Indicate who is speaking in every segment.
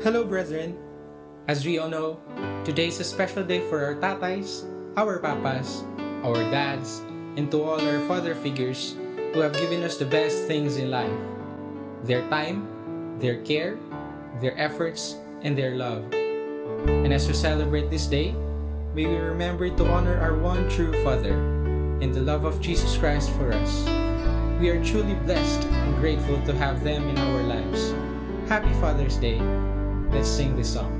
Speaker 1: Hello, brethren. As we all know, today is a special day for our tatays, our papas, our dads, and to all our father figures who have given us the best things in life. Their time, their care, their efforts, and their love. And as we celebrate this day, may we remember to honor our one true Father and the love of Jesus Christ for us. We are truly blessed and grateful to have them in our lives. Happy Father's Day. Let's sing this song.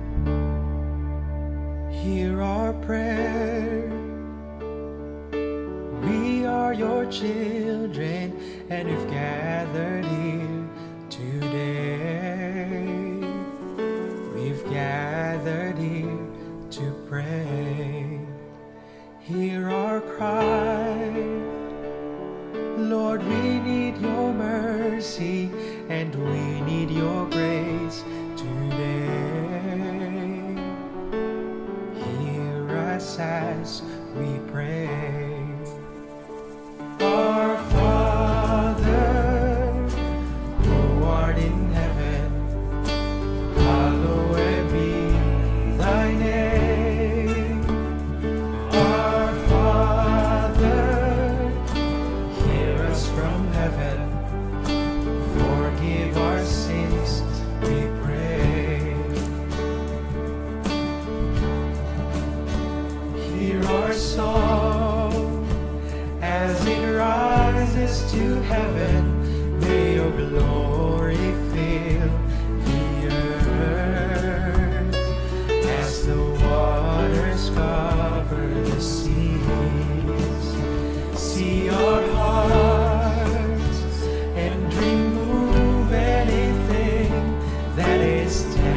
Speaker 2: Hear our prayer. We are your children, and we've gathered here today. We've gathered here to pray. Hear our cry. Lord, we need your mercy, and we need your grace today. Hear us as we pray. Our Father, who art in heaven, hallowed be thy name. Our Father, hear us from heaven, forgive our sins, we pray. Hear our song as it rises to heaven. May your glory fill the earth as the waters cover the seas. See our hearts and remove anything that is